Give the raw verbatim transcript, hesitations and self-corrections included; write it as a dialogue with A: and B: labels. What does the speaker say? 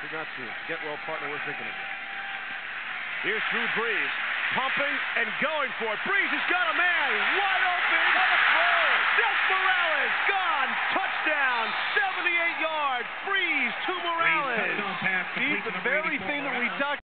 A: Could not see it. Get well, partner. We're thinking of you.
B: Here's Drew Brees, pumping and going for it. Brees has got a man wide open. What a throw! Seth Morales gone. Touchdown. seventy-eight yards. Brees to Morales.
C: Brees, touchdown pass complete to the very thing that we talked